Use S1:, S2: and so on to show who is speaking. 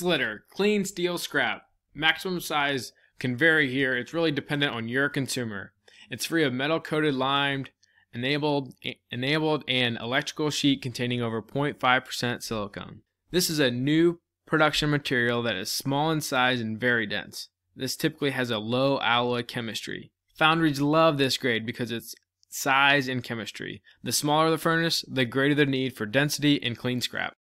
S1: Slitter, clean steel scrap. Maximum size can vary here. It's really dependent on your consumer. It's free of metal-coated limed, enabled and electrical sheet containing over 0.5% silicone. This is a new production material that is small in size and very dense. This typically has a low alloy chemistry. Foundries love this grade because it's size and chemistry. The smaller the furnace, the greater the need for density and clean scrap.